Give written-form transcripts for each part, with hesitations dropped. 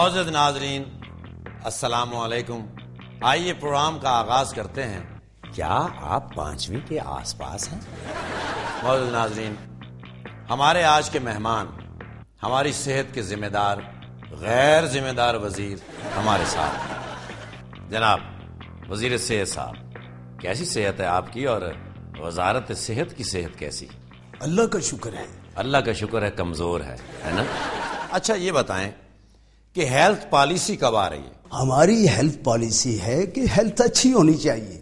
معزز ناظرین السلام علیکم. آئیے پروگرام کا آغاز کرتے ہیں. کیا آپ 5ویں کے آس پاس ہیں؟ معزز ناظرین، ہمارے آج کے مہمان ہماری صحت کے ذمہ دار غیر ذمہ دار وزیر ہمارے ساتھ ہیں. جناب وزیر صحت صاحب، کیسی صحت ہے آپ کی اور وزارت صحت کی صحت کیسی؟ اللہ کا شکر ہے. اللہ کا شکر ہے، کمزور ہے نا؟ اچھا یہ بتائیں کہ ہیلتھ پالیسی کب آ رہی ہے؟ ہماری ہیلتھ پالیسی ہے کہ ہیلتھ اچھی ہونی چاہیے.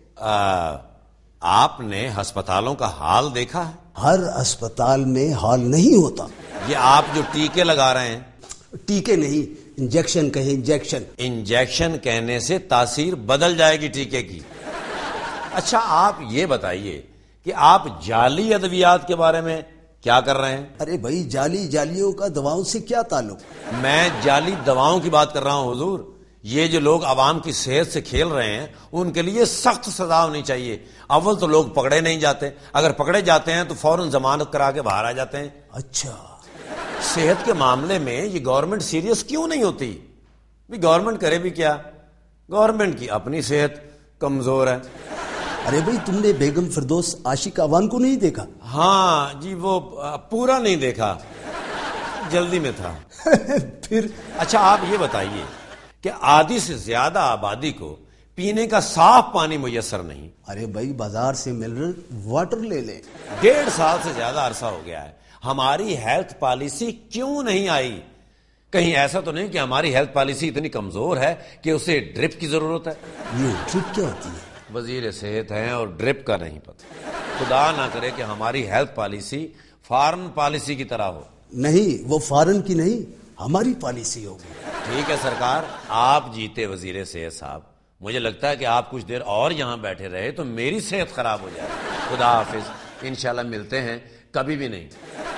آپ نے ہسپتالوں کا حال دیکھا ہے؟ ہر اسپتال میں حال نہیں ہوتا. یہ آپ جو ٹیکے لگا رہے ہیں، ٹیکے نہیں، انجیکشن کہیں انجیکشن. انجیکشن کہنے سے تاثیر بدل جائے گی ٹیکے کی. اچھا آپ یہ بتائیے کہ آپ جعلی ادویات کے بارے میں کیا کر رہے ہیں؟ ارے بھائی، جالیوں کا دواؤں سے کیا تعلق؟ میں جعلی دواؤں کی بات کر رہا ہوں حضور. یہ جو لوگ عوام کی صحت سے کھیل رہے ہیں ان کے لیے سخت سزا ہونی چاہیے. اول تو لوگ پکڑے نہیں جاتے، اگر پکڑے جاتے ہیں تو فوراً ضمانت کرا کے باہر آ جاتے ہیں. اچھا، صحت کے معاملے میں یہ گورنمنٹ سیریس کیوں نہیں ہوتی؟ بھی گورنمنٹ کرے بھی کیا؟ گورنمنٹ کی اپنی صحت کمزور ہے. ارے بھائی، تم نے بیگم فردوس عاشق اعوان کو نہیں دیکھا؟ ہاں جی، وہ پورا نہیں دیکھا، جلدی میں تھا. پھر اچھا آپ یہ بتائیے کہ آدھی سے زیادہ آبادی کو پینے کا صاف پانی میسر نہیں. ارے بھائی، بازار سے منرل واٹر لے لیں. 1.5 سال سے زیادہ عرصہ ہو گیا ہے. ہماری ہیلتھ پالیسی کیوں نہیں آئی؟ کہیں ایسا تو نہیں کہ ہماری ہیلتھ پالیسی اتنی کمزور ہے کہ اسے ڈرپ کی ضرورت ہے؟ یہ ٹرپ کیا ہوتی ہے؟ وزیر صحت ہیں اور ڈرپ کا نہیں پتہ. خدا نہ کرے کہ ہماری ہیلتھ پالیسی فارن پالیسی کی طرح ہو. نہیں، وہ فارن کی نہیں، ہماری پالیسی ہوگی. ٹھیک ہے سرکار، آپ جیتے وزیر صحت صاحب. مجھے لگتا ہے کہ آپ کچھ دیر اور یہاں بیٹھے رہے تو میری صحت خراب ہو جائے. خدا حافظ، انشاءاللہ ملتے ہیں، کبھی بھی نہیں.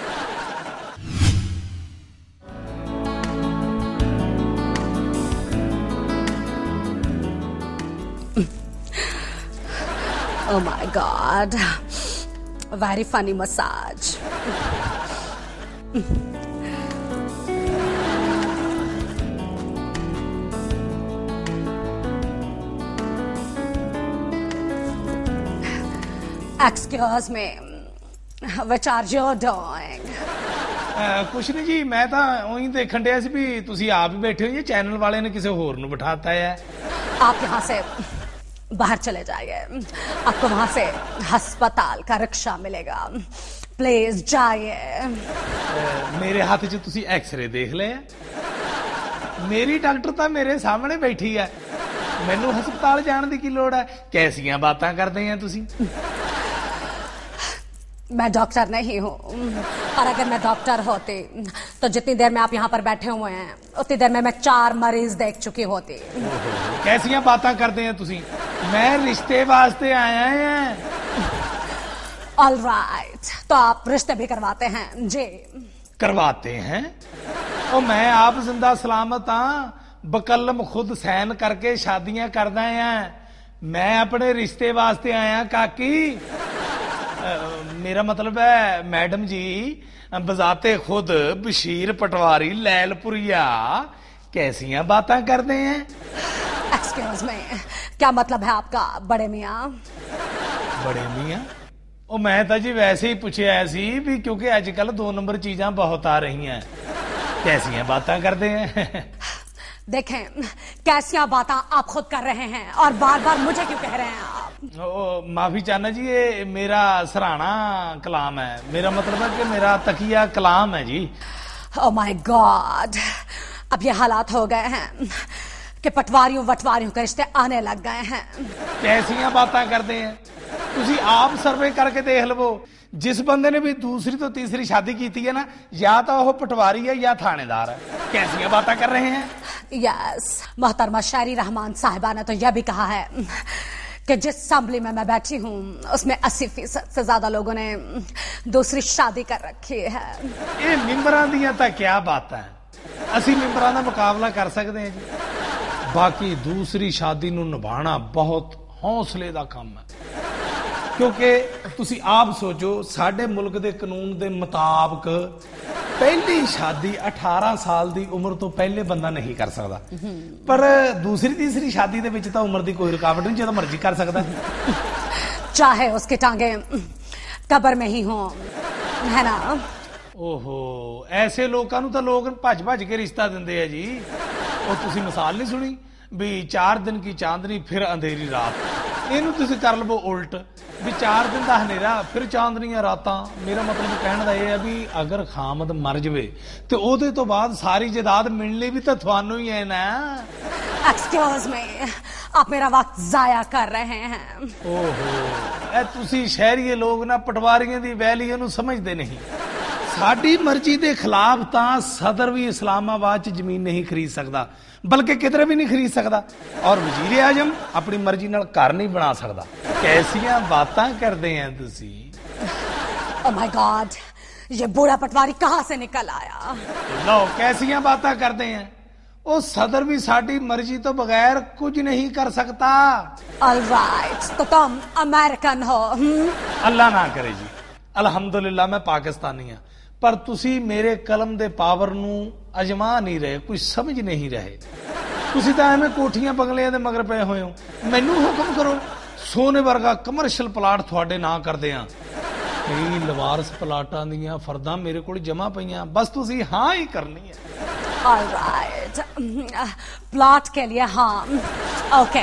Oh my God, very funny massage. Excuse me, which are you doing? ਕੁਛ ਨਹੀਂ ਜੀ, ਮੈਂ ਤਾਂ ਉਹੀ ਦੇਖਣ ਡਿਆ ਸੀ ਵੀ ਤੁਸੀਂ ਆਪ ਹੀ ਬੈਠੇ ਹੋ, ਇਹ ਚੈਨਲ ਵਾਲੇ ਨੇ ਕਿਸੇ ਹੋਰ ਨੂੰ ਬਿਠਾਤਾ ਹੈ. आप यहाँ से बाहर चले जाइए, आपको वहां से हस्पताल का रिक्शा मिलेगा. प्लीज जाइए. ਮੇਰੇ ਹੱਥ 'ਚ ਤੁਸੀਂ ਐਕਸ-ਰੇ ਦੇਖ ਲਏ ਆ? ਮੇਰੀ ਡਾਕਟਰ ਤਾਂ ਮੇਰੇ ਸਾਹਮਣੇ ਬੈਠੀ ਹੈ, ਮੈਨੂੰ ਹਸਪਤਾਲ ਜਾਣ ਦੀ ਕੀ ਲੋੜ ਹੈ? ਕੈਸੀਆਂ ਬਾਤਾਂ ਕਰਦੇ ਆ ਤੁਸੀਂ? मैं डॉक्टर नहीं हूँ, और अगर मैं डॉक्टर होती तो जितनी देर में आप यहाँ पर बैठे हुए हैं उतनी देर में मैं 4 मरीज देख चुकी होती. ਕੈਸੀਆਂ ਬਾਤਾਂ ਕਰਦੇ ਆ ਤੁਸੀਂ? ਮੈਂ ਰਿਸ਼ਤੇ ਵਾਸਤੇ ਆਇਆ ਹਾਂ. ऑल राइट, तो आप रिश्ते भी करवाते हैं जी? करवाते हैं? और मैं आप जिंदा सलामत हाँ, बकलम खुद सहन करके शादियां करदा हैं. मैं अपने रिश्ते वास्ते आया काकी. मेरा मतलब है मैडम जी, बजाते खुद बशीर पटवारी लैलपुरिया, कैसियां बातें करते हैं? एक्सक्यूज मी, क्या मतलब है आपका बड़े मियाँ? बड़े मियाँ? ਉਹ ਮੈਂ ਤਾਂ ਜੀ ਵੈਸੇ ਹੀ ਪੁੱਛਿਆ ਸੀ ਵੀ ਕਿਉਂਕਿ ਅੱਜ ਕੱਲ 2 ਨੰਬਰ ਚੀਜ਼ਾਂ ਬਹੁਤ ਆ ਰਹੀਆਂ. कैसियां बातें करते हैं? देखें, कैसियां बातें आप खुद कर रहे हैं और बार बार मुझे क्यों कह रहे हैं आप? माफी चाहना जी, ये मेरा सराहना कलाम है. मेरा मतलब है कि मेरा तकिया कलाम है जी. ओह माय गॉड, अब ये हालात हो गए हैं कि पटवारियों वटवारियों के रिश्ते आने लग गए हैं. कैसियां बातें करते हैं? तुसी आप सर्वे करके देख लो, जिस बंदे ने भी दूसरी तो तीसरी शादी की थी है ना, या तो वो पटवारी है या थानेदार है. कैसियां बातें कर रहे हैं? यस, मोहतरमा शायरी रहमान साहिबा ने तो यह भी कहा है कि जिस असेंबली में मैं बैठी हूँ उसमें 80% से ज्यादा लोगों ने दूसरी शादी कर रखी है. ये मिंबरां दियां तां क्या बात है, असी मिंबरां दा मुकाबला कर सकते हैं जी. बाकी दूसरी शादी नूं निभाना बहुत हौसले दा काम है, क्योंकि तुसी आप सोचो साडे मुल्क दे कानून दे मुताबिक ਪਹਿਲੀ ਸ਼ਾਦੀ 18 ਸਾਲ ਦੀ ਉਮਰ ਤੋਂ ਪਹਿਲੇ ਬੰਦਾ ਨਹੀਂ ਕਰ ਸਕਦਾ, ਪਰ ਦੂਸਰੀ ਤੀਸਰੀ ਸ਼ਾਦੀ ਦੇ ਵਿੱਚ ਤਾਂ ਉਮਰ ਦੀ ਕੋਈ ਰੁਕਾਵਟ ਨਹੀਂ, ਜਦੋਂ ਮਰਜ਼ੀ ਕਰ ਸਕਦਾ। चाहे उसके टांगे कब्र में ही हो, है ना। ਓਹੋ, ਐਸੇ ਲੋਕਾਂ ਨੂੰ ਤਾਂ ਲੋਕ ਭੱਜ ਭੱਜ ਕੇ ਰਿਸ਼ਤਾ ਦਿੰਦੇ ਆ ਜੀ। ਉਹ ਤੁਸੀਂ ਮਿਸਾਲ ਨਹੀਂ ਸੁਣੀ ਵੀ 4 ਦਿਨ ਕੀ ਚਾਂਦਨੀ ਫਿਰ ਅੰਧੇਰੀ ਰਾਤ, ਇਹਨੂੰ ਤੁਸੀਂ ਕਰ ਲਵੋ ਉਲਟ ਵੀ 4 ਦਿਨ ਦਾ ਹਨੇਰਾ ਫਿਰ ਚਾਂਦਨੀਆਂ ਰਾਤਾਂ। ਮੇਰਾ ਮਤਲਬ ਕਹਿਣ ਦਾ ਇਹ ਹੈ ਵੀ ਅਗਰ ਖਾਮਦ ਮਰ ਜਵੇ ਤੇ ਉਹਦੇ ਤੋਂ ਬਾਅਦ ਸਾਰੀ ਜਾਇਦਾਦ ਮਿਲਣੀ ਵੀ ਤਾਂ ਤੁਹਾਨੂੰ ਹੀ ਹੈ ਨਾ। एक्सक्यूज मी, आप मेरा वक्त जाया कर रहे हैं। ਓਹੋ, ਇਹ ਤੁਸੀਂ ਸ਼ਹਿਰੀਏ ਲੋਕ ਨਾ ਪਟਵਾਰੀਆਂ ਦੀ ਵੈਲਿਊ ਨੂੰ ਸਮਝਦੇ ਨਹੀਂ। ਸਾਡੀ ਮਰਜ਼ੀ ਦੇ ਖਿਲਾਫ ਤਾਂ ਸਦਰ ਵੀ ਇਸਲਾਮਾਬਾਦ 'ਚ ਜ਼ਮੀਨ ਨਹੀਂ ਖਰੀਦ ਸਕਦਾ, ਬਲਕਿ ਕਿਧਰੇ ਵੀ ਨਹੀਂ ਖਰੀਦ ਸਕਦਾ, ਔਰ ਵਜ਼ੀਰ ਆਜ਼ਮ ਆਪਣੀ ਮਰਜ਼ੀ ਨਾਲ ਘਰ ਨਹੀਂ ਬਣਾ ਸਕਦਾ। ਕੈਸੀਆਂ ਬਾਤਾਂ ਕਰਦੇ हैं ਤੁਸੀਂ। Oh my God, ये बूढ़ा पटवारी कहाँ से निकल आया। ਲਓ, ਕੈਸੀਆਂ ਬਾਤਾਂ ਕਰਦੇ हैं। ਉਹ ਸਦਰ ਵੀ ਸਾਡੀ ਮਰਜ਼ੀ ਤੋਂ ਬਗੈਰ ਕੁਝ ਨਹੀਂ ਕਰ ਸਕਦਾ। All right, तो तुम अमेरिकन हो। ਅੱਲਾ ਨਾ ਕਰੇ ਜੀ, ਅਲਹਮਦੁਲਿਲਾ ਮੈਂ ਪਾਕਿਸਤਾਨੀ ਹਾਂ, ਪਰ ਤੁਸੀਂ ਮੇਰੇ ਕਲਮ ਦੇ ਪਾਵਰ ਨੂੰ ਅਜਮਾ ਨਹੀਂ ਰਹੇ, ਕੁਝ ਸਮਝ ਨਹੀਂ ਰਹੇ। ਤੁਸੀਂ ਤਾਂ ਐਵੇਂ ਕੋਠੀਆਂ ਬੰਗਲਿਆਂ ਦੇ ਮਗਰ ਪਏ ਹੋਏ ਹੋ। ਮੈਨੂੰ ਹੁਕਮ ਕਰੋ, ਸੋਨੇ ਵਰਗਾ ਕਮਰਸ਼ੀਅਲ ਪਲਾਟ ਤੁਹਾਡੇ ਨਾਂ ਕਰਦੇ ਆ। ਕਈ ਲਵਾਰਸ ਪਲਾਟਾਂ ਦੀਆਂ ਫਰਦਾਂ ਮੇਰੇ ਕੋਲ ਜਮਾ ਪਈਆਂ, ਬਸ ਤੁਸੀਂ ਹਾਂ ਹੀ ਕਰਨੀ ਹੈ। All right, प्लॉट के लिए हाँ, ओके,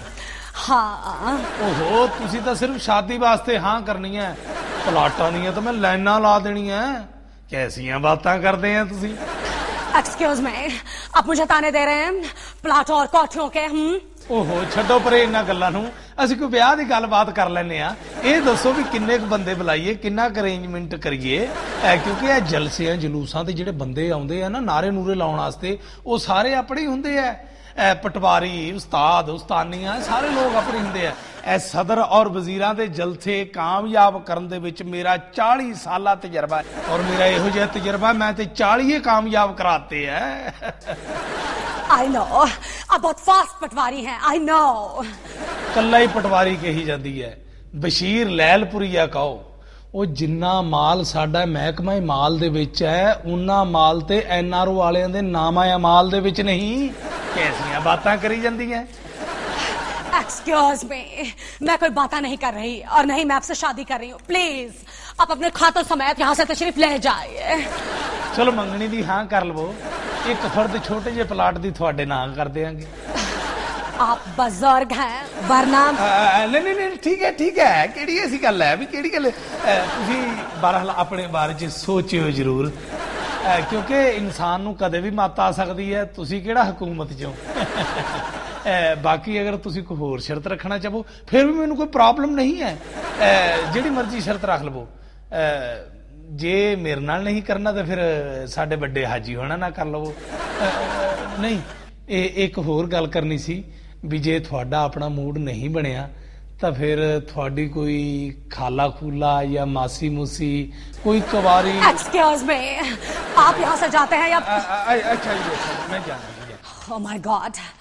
हाँ। ਓਹੋ, ਤੁਸੀਂ ਤਾਂ ਸਿਰਫ ਸ਼ਾਦੀ ਵਾਸਤੇ ਹਾਂ ਕਰਨੀ ਹੈ, ਪਲਾਟਾਂ ਦੀਆਂ ਤਾਂ ਮੈਂ ਲਾਈਨਾਂ ਲਾ ਦੇਣੀਆਂ। ਕੈਸੀਆਂ ਬਾਤਾਂ ਕਰਦੇ ਆ ਤੁਸੀਂ। एक्सक्यूज मी, आप मुझे ताने दे रहे हैं प्लॉट और कोठियों के। ਓਹੋ, ਛੱਡੋ ਪਰੇ ਇਹਨਾਂ ਗੱਲਾਂ ਨੂੰ, ਅਸੀਂ ਕੋਈ ਵਿਆਹ ਦੀ ਗੱਲਬਾਤ ਕਰ ਲੈਨੇ ਆ। ਇਹ ਦੱਸੋ ਵੀ ਕਿੰਨੇ ਕੁ ਬੰਦੇ ਬੁਲਾਈਏ, ਕਿੰਨਾ ਕੁ ਅਰੇਂਜਮੈਂਟ ਕਰੀਏ, ਕਿਉਂਕਿ ਇਹ ਜਲਸਿਆਂ ਜਲੂਸਾਂ ਤੇ ਜਿਹੜੇ ਬੰਦੇ ਆਉਂਦੇ ਆ ਨਾ ਨਾਰੇ ਨੂਰੇ ਲਾਉਣ ਵਾਸਤੇ, ਉਹ ਸਾਰੇ ਆਪਣੇ ਹੀ ਹੁੰਦੇ ਆ। ਪਟਵਾਰੀ, ਉਸਤਾਦ, ਉਸਤਾਨੀਆਂ, ਸਾਰੇ ਲੋਕ ਆਪਣੇ ਹੁੰਦੇ ਆ। ਇਹ ਸਦਰ ਔਰ ਵਜ਼ੀਰਾਂ ਦੇ ਜਲਸੇ ਕਾਮਯਾਬ ਕਰਨ ਦੇ ਵਿੱਚ ਮੇਰਾ 40 ਸਾਲਾ ਤਜਰਬਾ ਹੈ, ਔਰ ਮੇਰਾ ਇਹੋ ਜਿਹਾ ਤਜਰਬਾ ਮੈਂ ਤੇ 40 ਕਾਮਯਾਬ ਕਰਾਤੇ ਹੈ। I know, आप बहुत फास्ट पटवारी हैं, I know। ਕੱਲਾ ਹੀ ਪਟਵਾਰੀ ਕਹੀ ਜਾਂਦੀ ਹੈ। ਬਸ਼ੀਰ ਲੈਲਪੁਰੀਆ ਕਹੋ, ਉਹ ਜਿੰਨਾ ਮਾਲ ਸਾਡਾ ਮਹਿਕਮਾ ਮਾਲ ਦੇ ਵਿੱਚ ਹੈ, ਉਹਨਾਂ ਮਾਲ ਤੇ NRO ਵਾਲਿਆਂ ਦੇ ਨਾਮਾ ਮਾਲ ਦੇ ਵਿੱਚ ਨਹੀਂ। ਕੈਸੀਆਂ ਬਾਤਾਂ ਕਰੀ ਜਾਂਦੀਆਂ। एक्सक्यूज मी, मैं कोई बातें नहीं कर रही और नहीं मैं आपसे शादी कर रही हूँ। प्लीज आप अपने खातों समेत यहाँ से तशरीफ ले जाइए। ਚਲੋ ਮੰਗਣੀ ਦੀ ਹਾਂ ਕਰ ਲਵੋ, ਇੱਕ ਫਰਦ ਛੋਟੇ ਜਿਹੇ ਪਲਾਟ ਦੀ ਤੁਹਾਡੇ ਨਾਂ ਕਰ ਦਿਆਂਗੇ। आप बुजुर्ग हैं वरना। ਨਹੀਂ ਨਹੀਂ ਨਹੀਂ, ਠੀਕ ਹੈ। ਕਿਹੜੀ ਐਸੀ ਗੱਲ ਹੈ ਵੀ ਕਿਹੜੀ ਗੱਲ, ਤੁਸੀਂ ਬਹਰਹਾਲ ਆਪਣੇ ਬਾਰੇ 'ਚ ਸੋਚਿਓ ਜ਼ਰੂਰ, ਕਿਉਂਕਿ ਇਨਸਾਨ ਨੂੰ ਕਦੇ ਵੀ ਮੱਤ ਆ ਸਕਦੀ ਹੈ। ਤੁਸੀਂ ਕਿਹੜਾ ਹਕੂਮਤ 'ਚੋਂ। ਬਾਕੀ ਅਗਰ ਤੁਸੀਂ ਕੋਈ ਹੋਰ ਸ਼ਰਤ ਰੱਖਣਾ ਚਾਹੋ ਫਿਰ ਵੀ ਮੈਨੂੰ ਕੋਈ ਪ੍ਰੋਬਲਮ ਨਹੀਂ ਹੈ, ਜਿਹੜੀ ਮਰਜ਼ੀ ਸ਼ਰਤ ਰੱਖ ਲਵੋ। ਜੇ ਮੇਰੇ ਨਾਲ ਨਹੀਂ ਕਰਨਾ ਤਾਂ ਫਿਰ ਸਾਡੇ ਵੱਡੇ ਹਾਜੀ ਹੋਣਾ ਨਾ ਕਰ ਲਵੋ। ਨਹੀਂ, ਇਹ ਇੱਕ ਹੋਰ ਗੱਲ ਕਰਨੀ ਸੀ ਵੀ ਜੇ ਤੁਹਾਡਾ ਆਪਣਾ ਮੂਡ ਨਹੀਂ ਬਣਿਆ ਤਾਂ ਫਿਰ ਤੁਹਾਡੀ ਕੋਈ ਖਾਲਾ ਖੂਲਾ ਜਾਂ ਮਾਸੀ ਮੂਸੀ ਕੋਈ ਕੁਵਾਰੀ। एक्सक्यूज मी, आप यहाँ से जाते हैं या। अच्छा जी, मैं जाना। Oh my God,